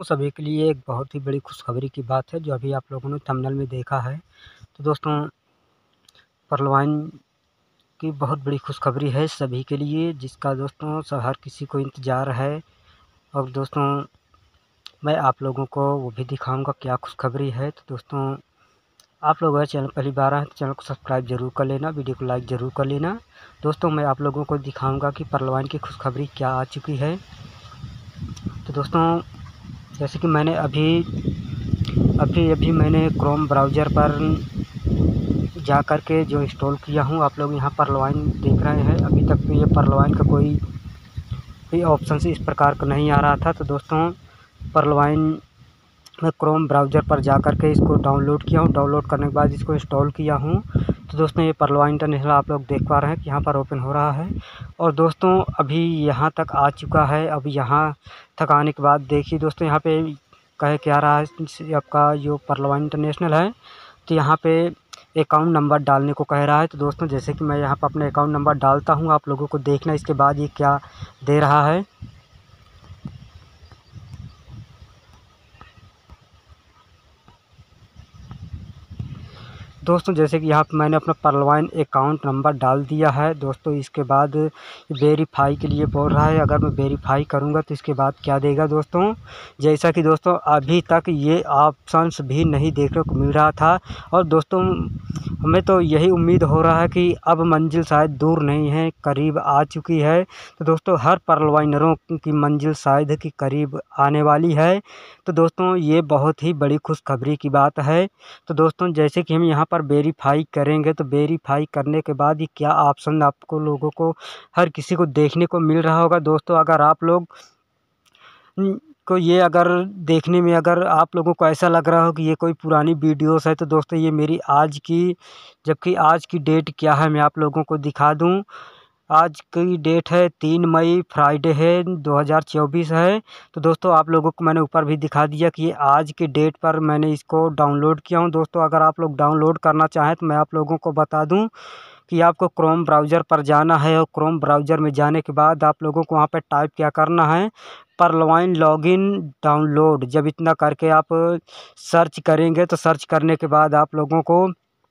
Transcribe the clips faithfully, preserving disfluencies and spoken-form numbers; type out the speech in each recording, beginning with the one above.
सभी के लिए एक बहुत ही बड़ी खुशखबरी की बात है जो अभी आप लोगों ने थंबनेल में देखा है। तो दोस्तों परलवाइन की बहुत बड़ी खुशखबरी है सभी के लिए, जिसका दोस्तों सब हर किसी को इंतज़ार है। और दोस्तों मैं आप लोगों को वो भी दिखाऊंगा क्या खुशखबरी है। तो दोस्तों आप लोग अगर चैनल पहली बार आए तो चैनल को सब्सक्राइब जरूर कर लेना, वीडियो को लाइक ज़रूर कर लेना। दोस्तों मैं आप लोगों को दिखाऊँगा कि परलवाइन की खुशखबरी क्या आ चुकी है। तो दोस्तों जैसे कि मैंने अभी अभी अभी मैंने क्रोम ब्राउज़र पर जा कर के जो इंस्टॉल किया हूँ, आप लोग यहाँ परलवाइन देख रहे हैं। अभी तक तो ये परलवाइन का कोई भी ऑप्शन से इस प्रकार का नहीं आ रहा था। तो दोस्तों परलवाइन मैं क्रोम ब्राउज़र पर जा कर के इसको डाउनलोड किया हूँ। डाउनलोड करने के बाद इसको इंस्टॉल किया हूँ। तो दोस्तों ये परलवाइन इंटरनेशनल आप लोग देख पा रहे हैं कि यहाँ पर ओपन हो रहा है। और दोस्तों अभी यहाँ तक आ चुका है। अब यहाँ तक आने के बाद देखिए दोस्तों, यहाँ पे कहे क्या रहा है आपका जो परलवाइन इंटरनेशनल है, तो यहाँ पे अकाउंट नंबर डालने को कह रहा है। तो दोस्तों जैसे कि मैं यहाँ पर अपने अकाउंट नंबर डालता हूँ, आप लोगों को देखना इसके बाद ये क्या दे रहा है। दोस्तों जैसे कि यहाँ पर मैंने अपना परलवाइन अकाउंट नंबर डाल दिया है। दोस्तों इसके बाद वेरीफाई के लिए बोल रहा है। अगर मैं वेरीफाई करूँगा तो इसके बाद क्या देगा दोस्तों, जैसा कि दोस्तों अभी तक ये ऑप्शंस भी नहीं देखने को मिल रहा था। और दोस्तों हमें तो यही उम्मीद हो रहा है कि अब मंजिल शायद दूर नहीं है, करीब आ चुकी है। तो दोस्तों हर परलवाइनरों की मंजिल शायद कि करीब आने वाली है। तो दोस्तों ये बहुत ही बड़ी खुशखबरी की बात है। तो दोस्तों जैसे कि हम यहाँ पर वेरीफाई करेंगे, तो वेरीफाई करने के बाद ये क्या ऑप्शन आपको लोगों को हर किसी को देखने को मिल रहा होगा। दोस्तों अगर आप लोग को ये अगर देखने में अगर आप लोगों को ऐसा लग रहा हो कि ये कोई पुरानी वीडियोस है, तो दोस्तों ये मेरी आज की, जबकि आज की डेट क्या है मैं आप लोगों को दिखा दूं। आज की डेट है तीन मई, फ्राइडे है, दो हज़ार चौबीस है। तो दोस्तों आप लोगों को मैंने ऊपर भी दिखा दिया कि ये आज की डेट पर मैंने इसको डाउनलोड किया हूँ। दोस्तों अगर आप लोग डाउनलोड करना चाहें तो मैं आप लोगों को बता दूं कि आपको क्रोम ब्राउज़र पर जाना है। और क्रोम ब्राउज़र में जाने के बाद आप लोगों को वहाँ पर टाइप क्या करना है, परलवाइन लॉगिन डाउनलोड। जब इतना करके आप सर्च करेंगे तो सर्च करने के बाद आप लोगों को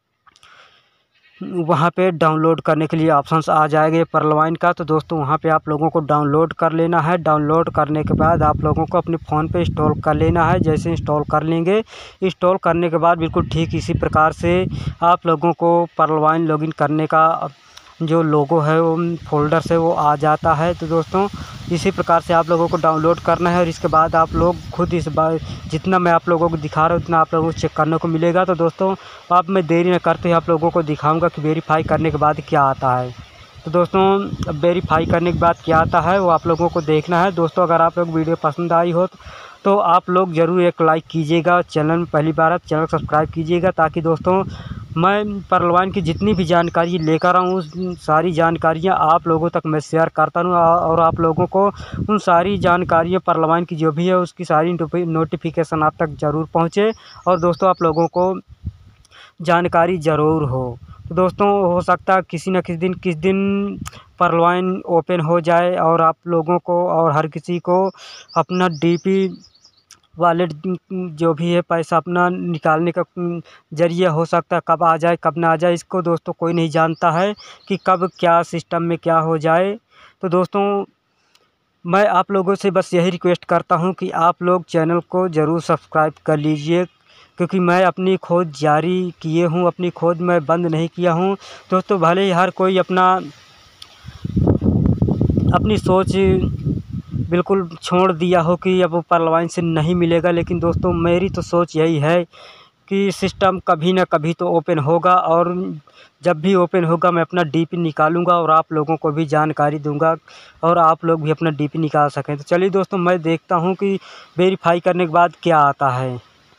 वहाँ पे डाउनलोड करने के लिए ऑप्शंस आ जाएंगे परलवाइन का। तो दोस्तों वहाँ पे आप लोगों को डाउनलोड कर लेना है। डाउनलोड करने के बाद आप लोगों को अपने फ़ोन पे इंस्टॉल कर लेना है। जैसे इंस्टॉल कर लेंगे, इंस्टॉल करने के बाद बिल्कुल ठीक इसी प्रकार से आप लोगों को परलवाइन लॉगिन करने का जो लोगो है वो फोल्डर से वो आ जाता है। तो दोस्तों इसी प्रकार से आप लोगों को डाउनलोड करना है। और इसके बाद आप लोग खुद इस बार जितना मैं आप लोगों को दिखा रहा हूँ उतना आप लोगों को चेक करने को मिलेगा। तो दोस्तों अब मैं देरी न करते हुए आप लोगों को दिखाऊंगा कि वेरीफाई करने के बाद क्या आता है। तो दोस्तों अब वेरीफाई करने के बाद क्या आता है वो आप लोगों को देखना है। दोस्तों अगर आप लोग वीडियो पसंद आई हो तो आप लोग ज़रूर एक लाइक कीजिएगा। चैनल में पहली बार है तो चैनल को सब्सक्राइब कीजिएगा, ताकि दोस्तों मैं परलवाइन की जितनी भी जानकारी लेकर आऊँ उस सारी जानकारियाँ आप लोगों तक मैं शेयर करता हूँ। और आप लोगों को उन सारी जानकारियाँ परलवाइन की जो भी है उसकी सारी नोटिफिकेशन आप तक ज़रूर पहुँचे और दोस्तों आप लोगों को जानकारी ज़रूर हो। तो दोस्तों हो सकता है किसी न किसी दिन किस दिन परलवाइन ओपन हो जाए और आप लोगों को और हर किसी को अपना डीपी वॉलेट जो भी है पैसा अपना निकालने का ज़रिया हो सकता है कब आ जाए कब ना आ जाए, इसको दोस्तों कोई नहीं जानता है कि कब क्या सिस्टम में क्या हो जाए। तो दोस्तों मैं आप लोगों से बस यही रिक्वेस्ट करता हूं कि आप लोग चैनल को ज़रूर सब्सक्राइब कर लीजिए, क्योंकि मैं अपनी खोज जारी किए हूं, अपनी खोज मैं बंद नहीं किया हूं। दोस्तों भले ही हर कोई अपना अपनी सोच बिल्कुल छोड़ दिया हो कि अब परलवाइन से नहीं मिलेगा, लेकिन दोस्तों मेरी तो सोच यही है कि सिस्टम कभी ना कभी तो ओपन होगा। और जब भी ओपन होगा मैं अपना डीपी निकालूंगा और आप लोगों को भी जानकारी दूंगा और आप लोग भी अपना डीपी निकाल सकें। तो चलिए दोस्तों मैं देखता हूं कि वेरीफाई करने के बाद क्या आता है।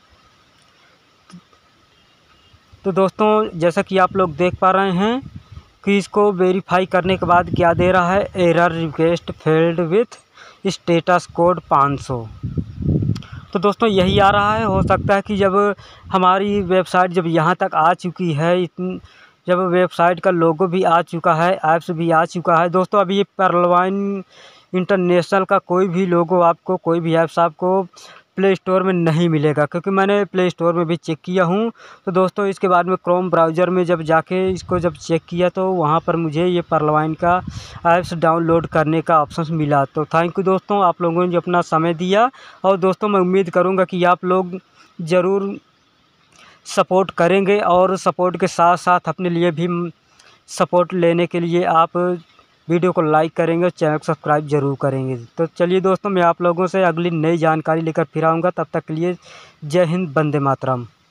तो दोस्तों जैसा कि आप लोग देख पा रहे हैं कि इसको वेरीफाई करने के बाद क्या दे रहा है, error request failed with status code पाँच सौ। तो दोस्तों यही आ रहा है। हो सकता है कि जब हमारी वेबसाइट जब यहाँ तक आ चुकी है, जब वेबसाइट का लोगो भी आ चुका है, ऐप्स भी आ चुका है दोस्तों, अभी ये परलवाइन इंटरनेशनल का कोई भी लोगो आपको, कोई भी ऐप्स आपको प्ले स्टोर में नहीं मिलेगा, क्योंकि मैंने प्ले स्टोर में भी चेक किया हूँ। तो दोस्तों इसके बाद में क्रोम ब्राउज़र में जब जाके इसको जब चेक किया तो वहाँ पर मुझे ये परलवाइन का ऐप्स डाउनलोड करने का ऑप्शन मिला। तो थैंक यू दोस्तों, आप लोगों ने जो अपना समय दिया। और दोस्तों मैं उम्मीद करूँगा कि आप लोग ज़रूर सपोर्ट करेंगे, और सपोर्ट के साथ साथ अपने लिए भी सपोर्ट लेने के लिए आप वीडियो को लाइक करेंगे और चैनल को सब्सक्राइब ज़रूर करेंगे। तो चलिए दोस्तों, मैं आप लोगों से अगली नई जानकारी लेकर फिर आऊँगा। तब तक के लिए जय हिंद, वंदे मातरम।